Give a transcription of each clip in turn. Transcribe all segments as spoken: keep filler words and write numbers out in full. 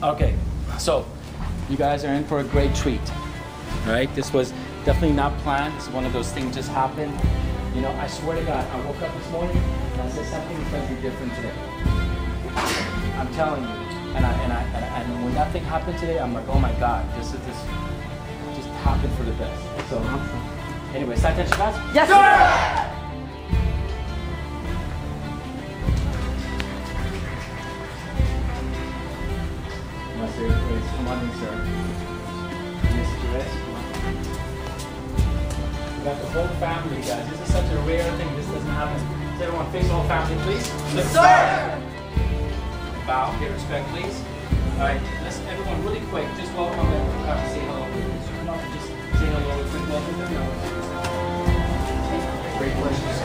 Okay, so you guys are in for a great treat. All right, this was definitely not planned. This is one of those things just happened. You know, I swear to God, I woke up this morning and I said something is going to be different today. I'm telling you. And I, and I and I, and when that thing happened today, I'm like, oh my God, this is this just happened for the best. So, anyway, start attention, guys. Yes, sir. Mister Reyes, come on in, sir. Mister Reyes, come on. We got the whole family, guys. This is such a rare thing. This doesn't happen. Does everyone face the whole family, please? Yes, sir. Bow, pay respect, please. All right, let's everyone really quick. Just welcome them. Uh, say hello. Come on, just say hello. Quick welcome them. Great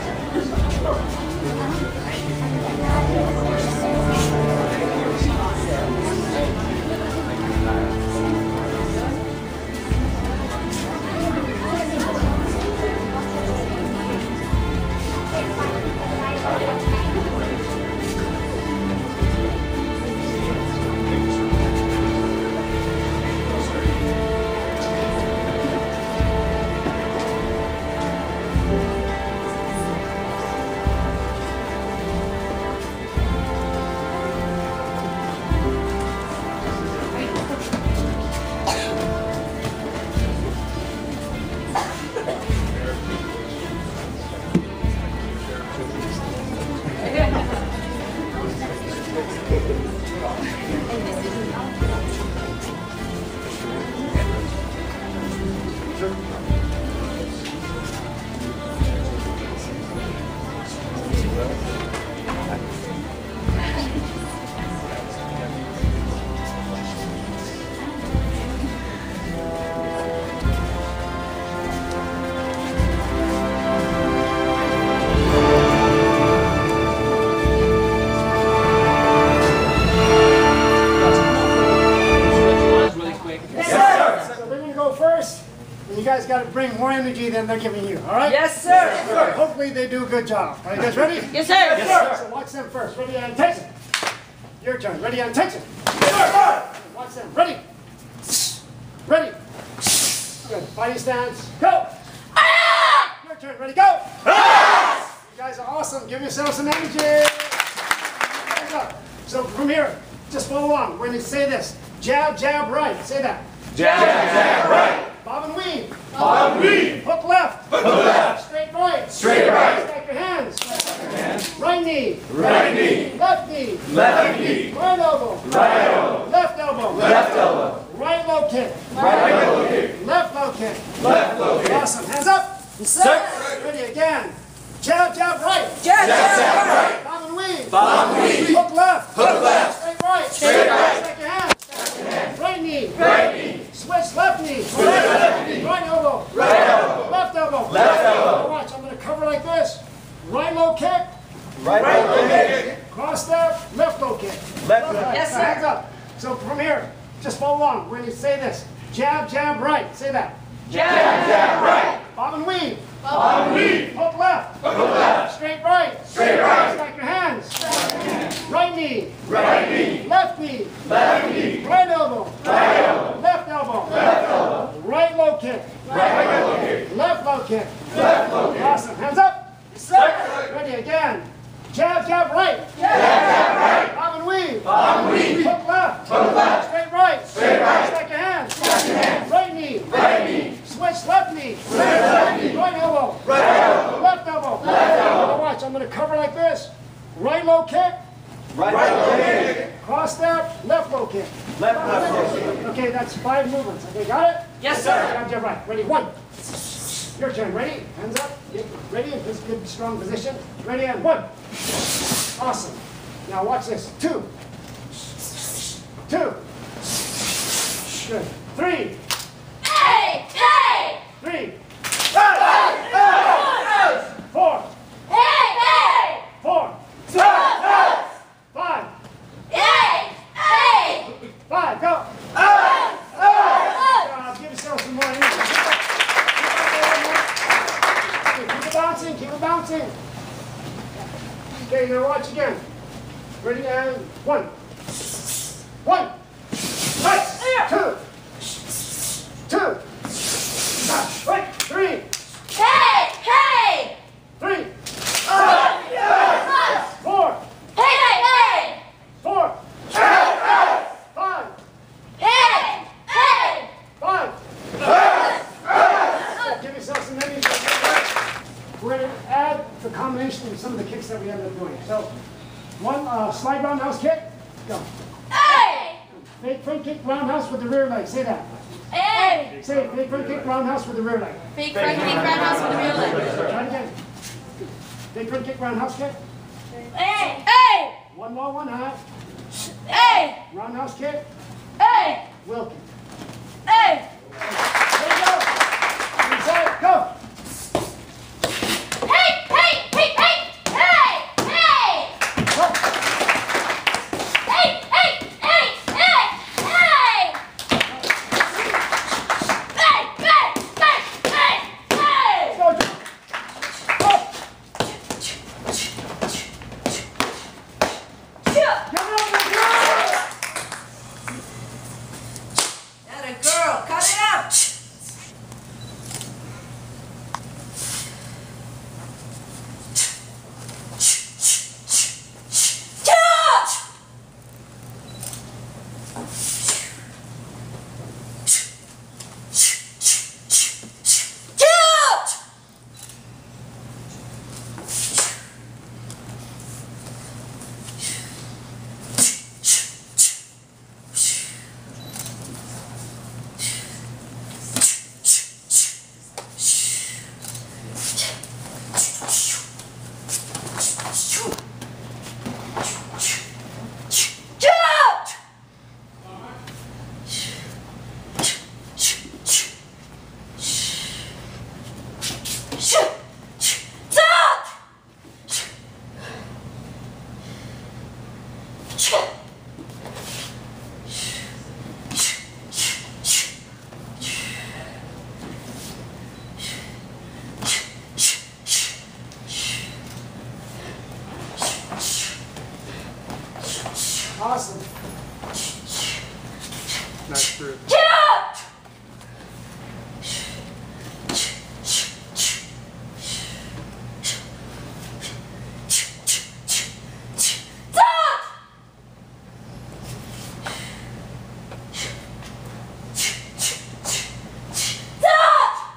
Got to bring more energy than they're giving you, all right? Yes, sir. Yes, sir. Hopefully they do a good job. Are you guys ready? Yes, sir. Yes, sir. So watch them first. Ready and attention. Your turn. Ready and attention. Yes, sir. Watch them. Ready. Ready. Good. Fighting stance. Go. Your turn. Ready. Go. You guys are awesome. Give yourselves some energy. So from here, just follow along. We're going to say this. Jab, jab, right. Say that. Jab, jab, right. Bob and weave. Bob and weave. Hook left. Hook left. Straight right. Straight right. Stack your hands. Stack your hands. Right knee. Right knee. Left knee. Left knee. Right elbow. Right elbow. Left elbow. Left elbow. Right low kick. Right low kick. Left low kick. Left low kick. Awesome. Hands up. Sir. Ready again. Jab, jab, right. Jab, Jab, jab, right. Bob and weave. Bob and weave. Hook left. Hook left. Straight right. Straight right. Stack your hands. Stack your hands. Right knee. Right knee. Switch left knee. Switch left knee. Right elbow. Right elbow. Left elbow. Left elbow. Now watch. I'm going to cover like this. Right low kick. Right low kick. Cross step. Left low kick. Left low Yes, sir. Hands up. So from here, just follow along. We're going to say this. Jab, jab, right. Say that. Jab, jab, right. Bob and weave. Bob and weave. Hook left. Hook left. Straight right. Straight right. Stack your hands. Right knee. Right knee. Left knee. Left knee. Right elbow. Right elbow. Left elbow. Left elbow. Right low kick. Right low kick. Left low kick. Left low kick. Awesome. Hands up. Sir. Ready again. Jab, jab, right. Jab, jab, right. Bob and weave. Bob and weave. Hook left. Hook left. Straight right. Straight right. Stack your hands. Stack your hands. Right knee. Right knee. Switch left knee. Switch left knee. Right elbow. Right elbow. Left elbow. Left elbow. Now watch. I'm going to cover like this. Right low kick. Right low kick. Cross step. Left low kick. Left left low kick. Okay, that's five movements. Okay, got it? Yes, sir. Jab, jab, right. Ready? One. Your turn. Ready? Hands up. Get ready in this good, strong position. Ready and one. Awesome. Now watch this. Two. Two. Good. Three. Hey, hey. Three. Hey, hey. Four. Hey, hey. Four. Hey, Five. Hey, hey. Five. Go. hey. Uh, give yourself some more energy. Keep it bouncing. Keep it bouncing. Okay, now watch again. Ready and one. One. Go. Hey! Fake front kick roundhouse with the rear leg. Say that. Hey! Say fake front kick roundhouse with the rear leg. Fake front kick roundhouse with the rear leg. Try it again. Fake front kick roundhouse kick. Hey! Hey! One low, one high. Hey! Roundhouse kick. Hey! Wheel kick. Hey! There you go. Inside. Go. Hey! Hey! Hey! Hey! Hey! Hey! Go. Hey! Hey! Hey! Hey! Hey! Hey! Hey! Hey! Hey! Hey! Go. Go. Get up and go. That a girl. Cut it out. Awesome. Nice group. Get out! Stop! Stop!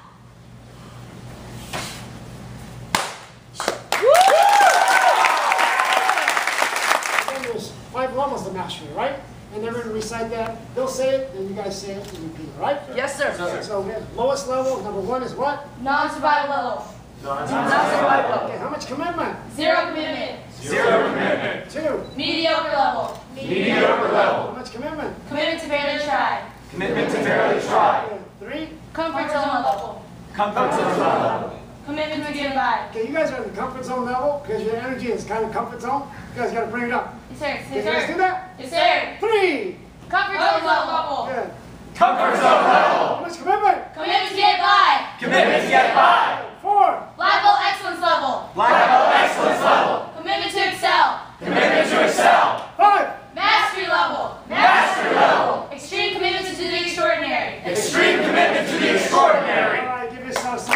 Then there's five levels of mastery, right? And they're going to recite that. They'll say it, then you guys say it and repeat it, right? Yes, sir. So we have lowest level. Number one is what? Non-survival level. Non-survival. Okay, how much commitment? Zero commitment. Zero commitment. Two. Mediocre level. Mediocre How level. much commitment? Commitment to barely try. Commitment to barely try. Okay, three. Comfort zone level. Comfort zone level. Commitment to get by. Okay, you guys are in the comfort zone level because your energy is kind of comfort zone. You guys got to bring it up. Yes, sir. Yes, Can you guys do sir. that? Yes, sir. Three. Comfort zone level. Good. Comfort zone level. How much commitment? Commitment to get by. Commitment to get by. Four. Liable excellence level. Liable excellence level. Commitment to excel. Commitment to excel. Five. Mastery level. Mastery level. Extreme commitment to the extraordinary. Extreme commitment to the All extraordinary. right, give yourself some.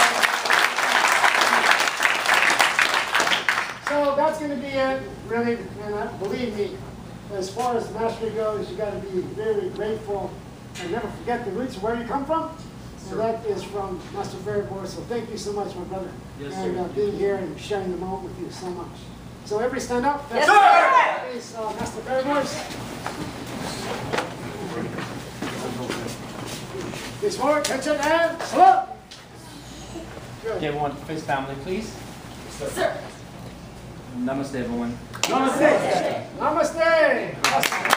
So that's going to be it, really. And uh, believe me, as far as mastery goes, you got to be very grateful and never forget the roots of where you come from. And that is from Master Barrymore. So thank you so much, my brother, Yes, and sir. uh, being here and sharing the moment with you so much. So everybody stand up. Yes, That's- Please, uh, Master Barrymore. Please forward, attention, and salute. Good. Okay, everyone, face family, please. Sir. Namaste, everyone. Namaste. Namaste. Awesome.